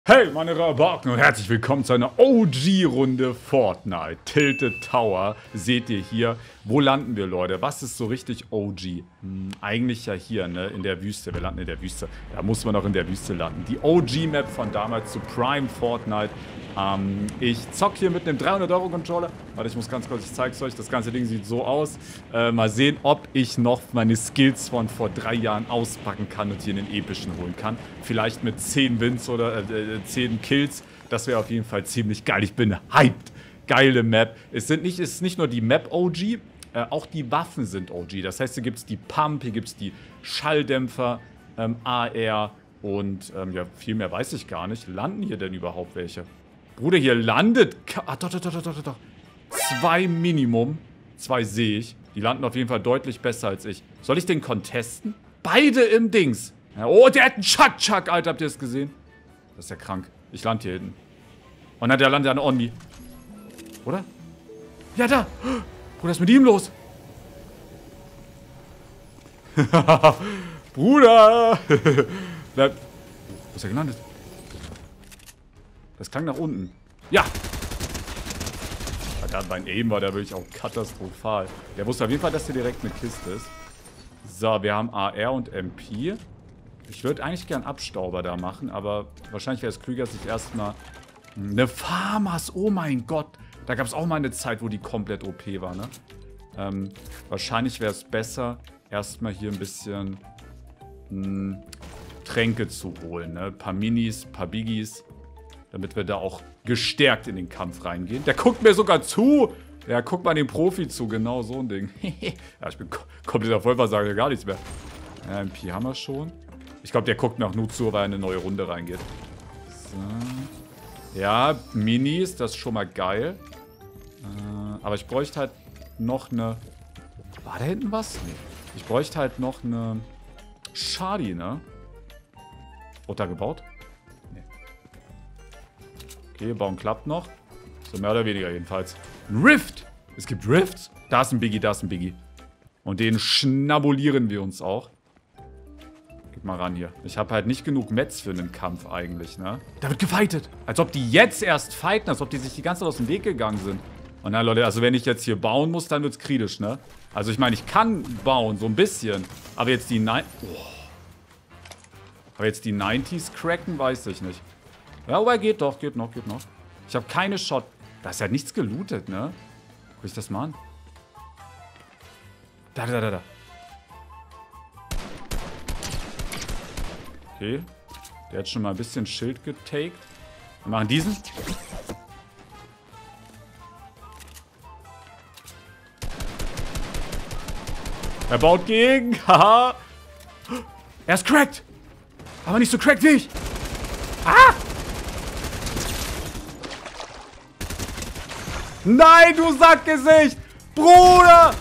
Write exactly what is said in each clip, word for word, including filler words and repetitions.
Hey meine Rabauken und herzlich willkommen zu einer O G-Runde Fortnite. Tilted Tower seht ihr hier. Wo landen wir, Leute? Was ist so richtig O G? Hm, eigentlich ja hier, ne? In der Wüste. Wir landen in der Wüste. Da muss man auch in der Wüste landen. Die O G-Map von damals zu Prime Fortnite. Ähm, ich zock hier mit einem dreihundert Euro Controller. Warte, ich muss ganz kurz, ich zeig's euch. Das ganze Ding sieht so aus. Äh, mal sehen, ob ich noch meine Skills von vor drei Jahren auspacken kann und hier einen epischen holen kann. Vielleicht mit zehn Wins oder äh, zehn Kills. Das wäre auf jeden Fall ziemlich geil. Ich bin hyped. Geile Map. Es, sind nicht, es ist nicht nur die Map O G, äh, auch die Waffen sind O G. Das heißt, hier gibt es die Pump, hier gibt es die Schalldämpfer, ähm, A R und ähm, ja, viel mehr weiß ich gar nicht. Landen hier denn überhaupt welche? Bruder, hier landet... Ah, doch, doch, doch, doch, doch, doch. Zwei Minimum. Zwei sehe ich. Die landen auf jeden Fall deutlich besser als ich. Soll ich den contesten? Beide im Dings. Ja, oh, der hat einen Chuck-Chuck, Alter. Habt ihr das gesehen? Das ist ja krank. Ich lande hier hinten. Und dann der landet an Onni. Oder? Ja, da. Bruder, was ist mit ihm los? Bruder. Bleib. Wo ist er gelandet? Das klang nach unten. Ja! Alter, mein Aim war da wirklich auch katastrophal. Der wusste auf jeden Fall, dass der direkt eine Kiste ist. So, wir haben A R und M P. Ich würde eigentlich gern Abstauber da machen, aber wahrscheinlich wäre es klüger, sich erstmal... Eine Farmers, oh mein Gott! Da gab es auch mal eine Zeit, wo die komplett O P war, ne? Ähm, wahrscheinlich wäre es besser, erstmal hier ein bisschen mh, Tränke zu holen, ne? Ein paar Minis, ein paar Biggies. Damit wir da auch gestärkt in den Kampf reingehen. Der guckt mir sogar zu. Ja, guckt mal den Profi zu. Genau so ein Ding. Ja, ich bin komplett auf Vollversager, gar nichts mehr. Ja, M P haben wir schon. Ich glaube, der guckt mir auch nur zu, weil er in eine neue Runde reingeht. So. Ja, Minis, das ist schon mal geil. Äh, aber ich bräuchte halt noch eine... War da hinten was? Nee. Ich bräuchte halt noch eine... Shadi, ne? Runtergebaut? Okay, bauen klappt noch. So mehr oder weniger jedenfalls. Ein Rift! Es gibt Rifts. Da ist ein Biggie, da ist ein Biggie. Und den schnabulieren wir uns auch. Geht mal ran hier. Ich habe halt nicht genug Mets für einen Kampf eigentlich, ne? Da wird gefightet. Als ob die jetzt erst fighten, als ob die sich die ganze Zeit aus dem Weg gegangen sind. Und dann, Leute, also wenn ich jetzt hier bauen muss, dann wird's kritisch, ne? Also ich meine, ich kann bauen, so ein bisschen. Aber jetzt die Nein... Oh. Aber jetzt die neunziger cracken, weiß ich nicht. Ja, aber geht doch, geht noch, geht noch. Ich habe keine Shot. Da ist ja nichts gelootet, ne? Guck ich das mal an. Da, da, da, da. Okay. Der hat schon mal ein bisschen Schild getaked. Wir machen diesen. Er baut gegen. Haha. Er ist cracked. Aber nicht so cracked wie ich. Ah! Nein, du Sackgesicht! Bruder!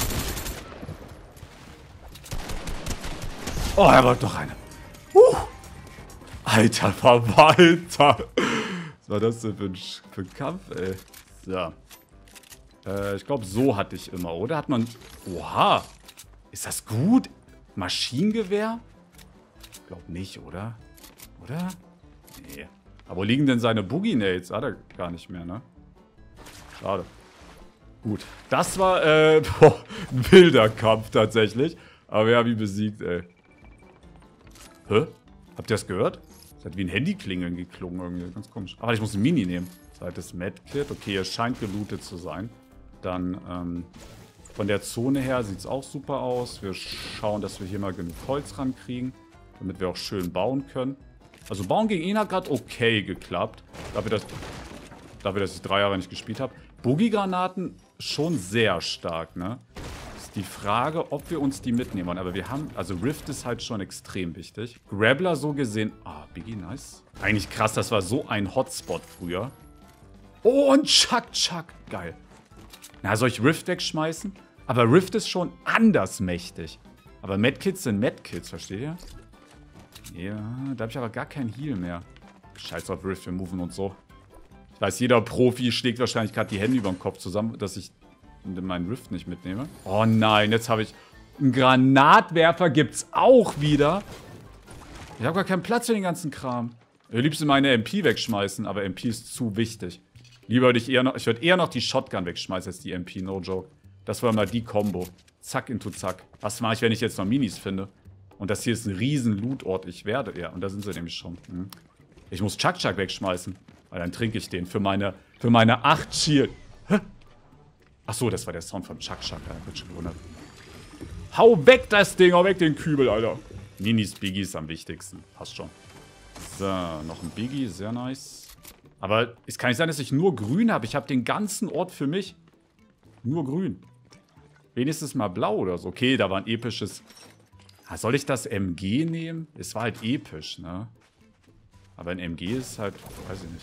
Oh, er wollte doch eine. Uh. Alter Verwalter! Was war das denn für ein, für ein Kampf, ey? So. Äh, ich glaube, so hatte ich immer, oder? Hat man... Oha! Ist das gut? Maschinengewehr? Ich glaube nicht, oder? Oder? Nee. Aber wo liegen denn seine Boogie-Nades? Hat er gar nicht mehr, ne? Schade. Gut. Das war, äh, boah, ein wilder Kampf tatsächlich. Aber wir haben ihn besiegt, ey. Hä? Habt ihr das gehört? Das hat wie ein Handyklingeln geklungen irgendwie. Ganz komisch. Aber ich muss ein Mini nehmen. Zweites Medkit. Okay, es scheint gelootet zu sein. Dann, ähm, von der Zone her sieht es auch super aus. Wir schauen, dass wir hier mal genug Holz rankriegen. Damit wir auch schön bauen können. Also bauen gegen ihn hat gerade okay geklappt. Dafür, dass, dafür, dass ich drei Jahre nicht gespielt habe. Boogie-Granaten schon sehr stark, ne? Ist die Frage, ob wir uns die mitnehmen wollen. Aber wir haben, also Rift ist halt schon extrem wichtig. Grappler so gesehen, ah, Biggie, nice. Eigentlich krass, das war so ein Hotspot früher. Oh, und Chuck, Chuck, geil. Na, soll ich Rift wegschmeißen? Aber Rift ist schon anders mächtig. Aber Medkits sind Medkits, versteht ihr? Ja, da habe ich aber gar keinen Heal mehr. Scheiß auf Rift, wir moven und so. Ich weiß, jeder Profi schlägt wahrscheinlich gerade die Hände über den Kopf zusammen, dass ich meinen Rift nicht mitnehme. Oh nein, jetzt habe ich... Einen Granatwerfer gibt's auch wieder. Ich habe gar keinen Platz für den ganzen Kram. Ich würde liebsten meine M P wegschmeißen, aber M P ist zu wichtig. Lieber würde ich eher noch, ich würde eher noch die Shotgun wegschmeißen als die M P, no joke. Das war mal die Combo. Zack into zack. Was mache ich, wenn ich jetzt noch Minis finde? Und das hier ist ein riesen Loot-Ort. Ich werde, ja, und da sind sie nämlich schon. Hm. Ich muss Chuck Chuck wegschmeißen. Weil dann trinke ich den für meine, für meine acht Shield. Hä? Achso, das war der Sound von Chuck Chuck. Ja, wird schon gewundert. Hau weg das Ding, hau weg den Kübel, Alter. Minis, Biggies am wichtigsten. Passt schon. So, noch ein Biggie, sehr nice. Aber es kann nicht sein, dass ich nur grün habe. Ich habe den ganzen Ort für mich. Nur grün. Wenigstens mal blau oder so. Okay, da war ein episches... Ah, soll ich das M G nehmen? Es war halt episch, ne? Aber ein M G ist halt... Weiß ich nicht.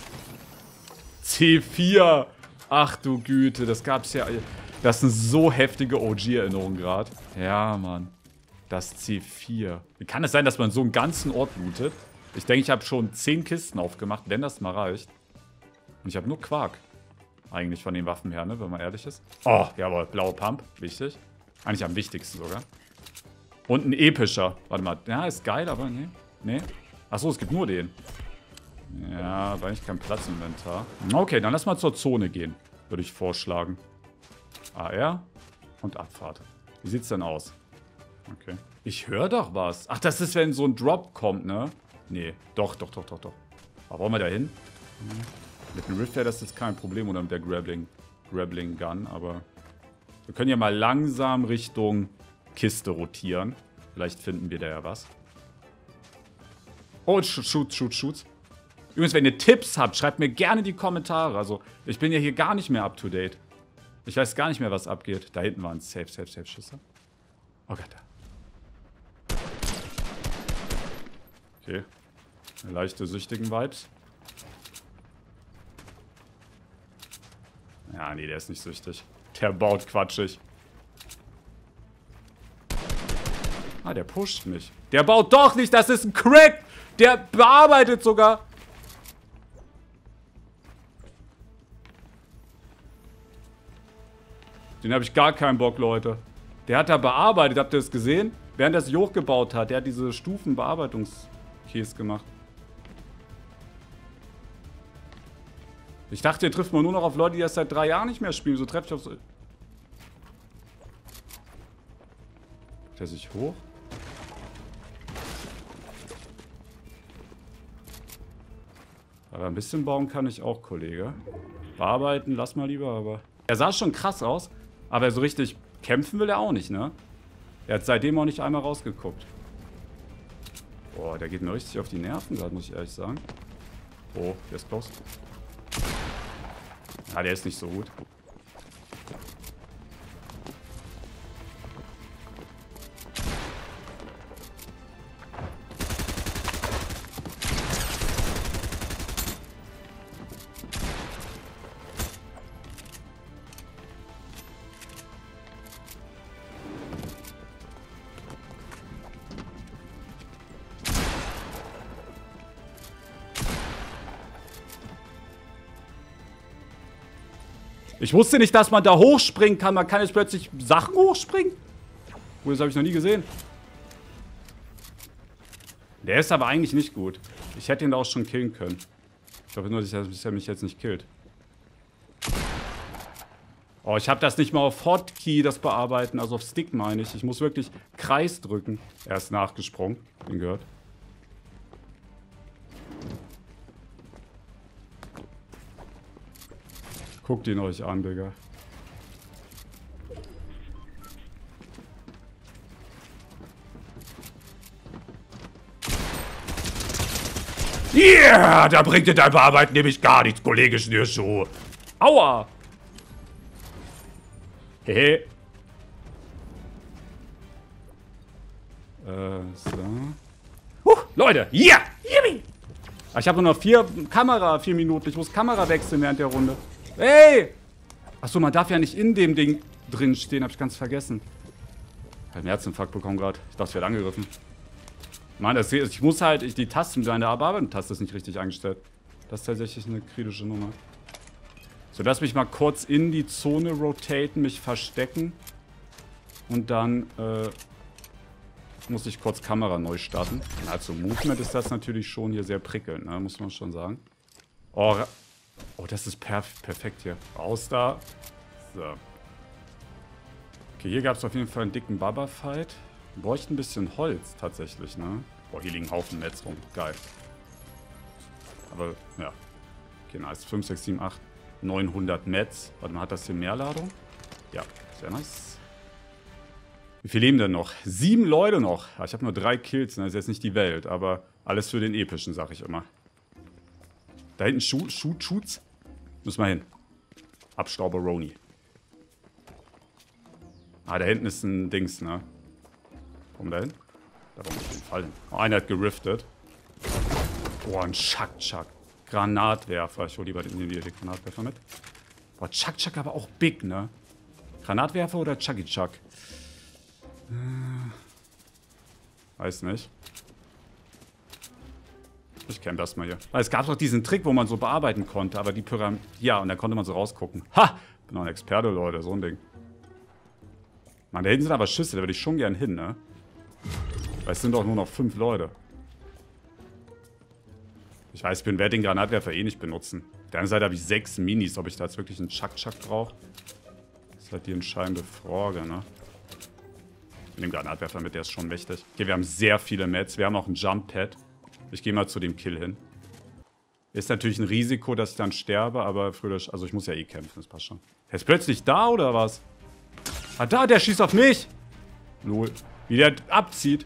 C vier! Ach du Güte, das gab's ja... Das sind so heftige O G-Erinnerungen gerade. Ja, Mann. Das C vier. Wie kann es sein, dass man so einen ganzen Ort lootet? Ich denke, ich habe schon zehn Kisten aufgemacht, wenn das mal reicht. Und ich habe nur Quark. Eigentlich von den Waffen her, ne? Wenn man ehrlich ist. Oh, jawohl. Blaue Pump. Wichtig. Eigentlich am wichtigsten sogar. Und ein epischer. Warte mal. Ja, ist geil, aber nee. Nee. Achso, es gibt nur den. Ja, war eigentlich kein Platz im Inventar. Okay, dann lass mal zur Zone gehen. Würde ich vorschlagen. A R und Abfahrt. Wie sieht's denn aus? Okay. Ich höre doch was. Ach, das ist, wenn so ein Drop kommt, ne? Nee. Doch, doch, doch, doch, doch. Aber wollen wir da hin? Hm. Mit dem Rift wäre das jetzt kein Problem oder mit der Grappling, Grappling Gun, aber wir können ja mal langsam Richtung Kiste rotieren. Vielleicht finden wir da ja was. Oh, shoot, shoot, shoot, shoot. Übrigens, wenn ihr Tipps habt, schreibt mir gerne in die Kommentare. Also, ich bin ja hier gar nicht mehr up to date. Ich weiß gar nicht mehr, was abgeht. Da hinten waren Safe, Safe, Safe Schüsse. Oh Gott. Okay. Leichte süchtigen Vibes. Ja, nee, der ist nicht süchtig. Der baut quatschig. Ah, der pusht mich. Der baut doch nicht, das ist ein Crack! Der bearbeitet sogar. Den habe ich gar keinen Bock, Leute. Der hat da bearbeitet, habt ihr das gesehen? Während er sich hochgebaut hat, der hat diese Stufenbearbeitungskäse gemacht. Ich dachte, ihr trifft man nur noch auf Leute, die das seit drei Jahren nicht mehr spielen. So treffe ich auf so... Der sich hoch? Aber ein bisschen bauen kann ich auch, Kollege. Bearbeiten, lass mal lieber, aber... Er sah schon krass aus, aber so richtig kämpfen will er auch nicht, ne? Er hat seitdem auch nicht einmal rausgeguckt. Boah, der geht mir richtig auf die Nerven gerade, muss ich ehrlich sagen. Oh, der ist close. Ah, der ist nicht so gut. Ich wusste nicht, dass man da hochspringen kann. Man kann jetzt plötzlich Sachen hochspringen. Gut, das habe ich noch nie gesehen. Der ist aber eigentlich nicht gut. Ich hätte ihn da auch schon killen können. Ich hoffe nur, dass er mich jetzt nicht killt. Oh, ich habe das nicht mal auf Hotkey, das Bearbeiten. Also auf Stick meine ich. Ich muss wirklich Kreis drücken. Er ist nachgesprungen. Den gehört. Guckt ihn euch an, Digga. Yeah! Da bringt dir dein Bearbeiten nämlich gar nichts, Kollege Schnürschuh. Aua! Hehe. Äh, so. Huh, Leute! Ja! Yeah! Ich habe nur noch vier Kamera, vier Minuten. Ich muss Kamera wechseln während der Runde. Hey! Achso, man darf ja nicht in dem Ding drin stehen, hab ich ganz vergessen. Ich hab einen Herzinfarkt bekommen gerade. Ich dachte, ich werde angegriffen. Mann, das, ich muss halt, ich, die Tasten, meine Bearbeiten-Taste ist nicht richtig eingestellt. Das ist tatsächlich eine kritische Nummer. So, lass mich mal kurz in die Zone rotaten, mich verstecken. Und dann, äh, muss ich kurz Kamera neu starten. Also Movement ist das natürlich schon hier sehr prickelnd, ne? Muss man schon sagen. Oh, oh das ist perf perfekt hier. Raus da. So. Okay, hier gab es auf jeden Fall einen dicken Baba-Fight. Wir bräuchten ein bisschen Holz tatsächlich, ne? Boah, hier liegen ein Haufen Netz rum. Geil. Aber, ja. Okay, nice. fünf, sechs, sieben, acht, neunhundert Metz. Warte mal, hat das hier mehr Ladung? Ja, sehr nice. Wie viel leben denn noch? Sieben Leute noch. Ja, ich habe nur drei Kills, ne? Das ist jetzt nicht die Welt, aber alles für den epischen, sag ich immer. Da hinten Shoot, Shoot, Shoots. Müssen wir hin. Abstauber-Roni. Ah, da hinten ist ein Dings, ne? Warum da hin? Da warum auf jeden Fall hin. Oh, einer hat geriftet. Oh, ein Chuck-Chuck. Granatwerfer. Ich hole lieber den, den Granatwerfer mit. Boah, Chuck-Chuck aber auch big, ne? Granatwerfer oder Chucky-Chuck? Äh, weiß nicht. Ich kenne das mal hier. Es gab doch diesen Trick, wo man so bearbeiten konnte, aber die Pyramide... Ja, und dann konnte man so rausgucken. Ha! Bin auch ein Experte, Leute. So ein Ding. Mann, da hinten sind aber Schüsse. Da würde ich schon gern hin, ne? Weil es sind doch nur noch fünf Leute. Ich weiß, ich werde den Granatwerfer eh nicht benutzen. Auf der anderen Seite habe ich sechs Minis. Ob ich da jetzt wirklich einen Chuck-Chuck brauche? Das ist halt die entscheidende Frage, ne? Mit dem Granatwerfer mit, der ist schon mächtig. Okay, wir haben sehr viele Mats. Wir haben auch ein Jump-Pad. Ich gehe mal zu dem Kill hin. Ist natürlich ein Risiko, dass ich dann sterbe, aber früher... Also ich muss ja eh kämpfen, das passt schon. Der ist plötzlich da, oder was? Ah, da, der schießt auf mich! Lol. Wie der abzieht.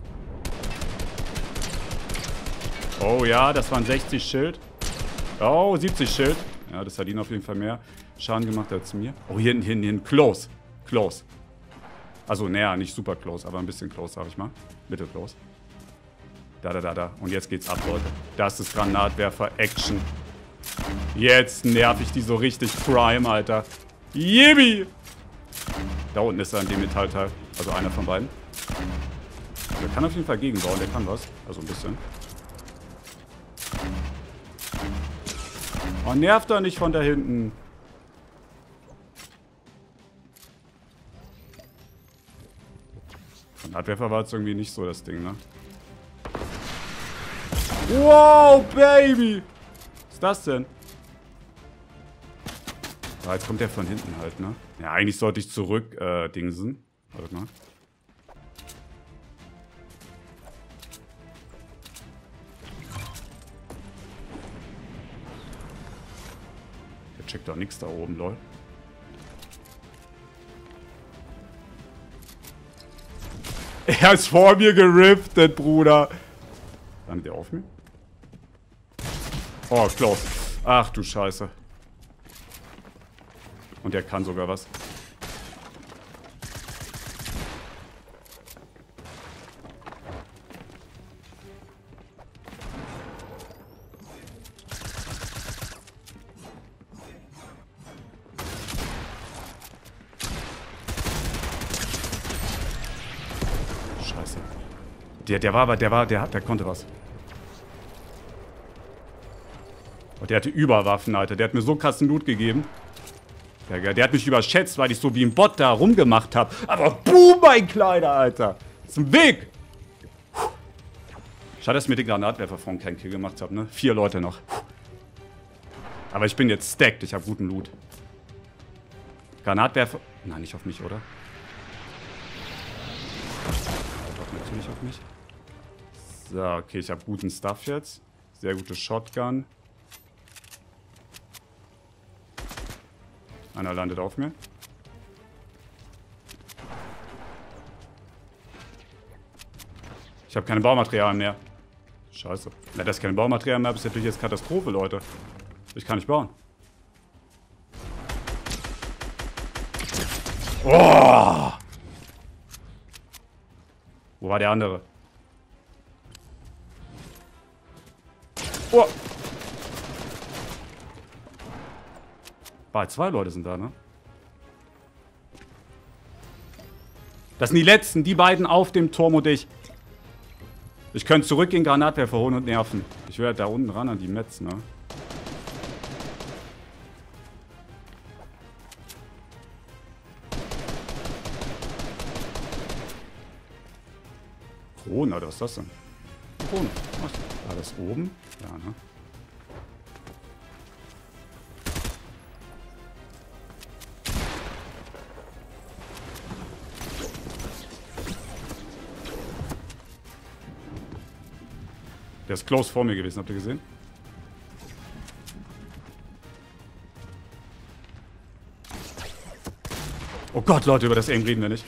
Oh ja, das waren sechzig Schild. Oh, siebzig Schild. Ja, das hat ihn auf jeden Fall mehr Schaden gemacht als mir. Oh, hier hinten, hinten, hinten. Close. Close. Also, naja, nicht super close, aber ein bisschen close, sag ich mal. Mittel close. Da, da, da, da. Und jetzt geht's ab, Leute. Das ist Granatwerfer-Action. Jetzt nerv ich die so richtig Prime, Alter. Yibi! Da unten ist er in dem Metallteil. Also einer von beiden. Der kann auf jeden Fall gegenbauen, der kann was. Also ein bisschen. Oh, nervt doch nicht von da hinten. Granatwerfer war jetzt irgendwie nicht so das Ding, ne? Wow, Baby! Was ist das denn? Ah, jetzt kommt der von hinten halt, ne? Ja, eigentlich sollte ich zurück, äh, dingsen. Warte mal. Der checkt doch nichts da oben, lol. Er ist vor mir geriftet, Bruder. Landet der auf mir? Oh, close. Ach du Scheiße. Und der kann sogar was. Scheiße. Der, der war aber, der war, der, der konnte was. Und der hatte Überwaffen, Alter. Der hat mir so krassen Loot gegeben. Der, der hat mich überschätzt, weil ich so wie ein Bot da rumgemacht habe. Aber boom, mein Kleiner, Alter. Das ist ein Weg. Schade, dass ich mit den Granatwerfer vorhin keinen Kill gemacht habe, ne? Vier Leute noch. Aber ich bin jetzt stacked. Ich habe guten Loot. Granatwerfer... Nein, nicht auf mich, oder? Doch, natürlich auf mich. So, okay, ich habe guten Stuff jetzt. Sehr gute Shotgun. Einer landet auf mir. Ich habe keine Baumaterialien mehr. Scheiße. Na, dass ich keine Baumaterialien mehr habe, ist natürlich jetzt Katastrophe, Leute. Ich kann nicht bauen. Oh! Wo war der andere? Oh! Bah, zwei Leute sind da, ne? Das sind die letzten, die beiden auf dem Turm und ich. Ich könnte zurückgehen, Granatwerfer holen und nerven. Ich werde da unten ran an die Metz, ne? Drohne, oder was ist das denn? Drohne. Was? War das oben? Ja, ne? Der ist close vor mir gewesen, habt ihr gesehen? Oh Gott, Leute, über das Aim reden wir nicht.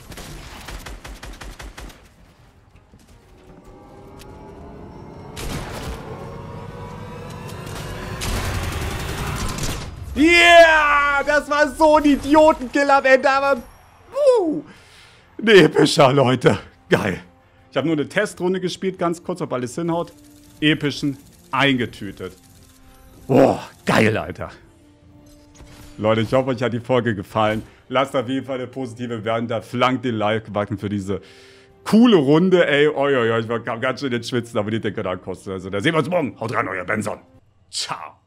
Yeah! Das war so ein Idiotenkill am Ende, aber... Uh, ein epischer, Leute. Geil. Ich habe nur eine Testrunde gespielt, ganz kurz, ob alles hinhaut. Epischen eingetütet. Boah, geil, Alter. Leute, ich hoffe, euch hat die Folge gefallen. Lasst auf jeden Fall eine positive Bewertung da. Flankt den Like-Button für diese coole Runde. Ey, oi, oi, oi, ich war ganz schön in den Schwitzen, aber die denke da kostet. Also, da sehen wir uns morgen. Haut rein, euer Benson. Ciao.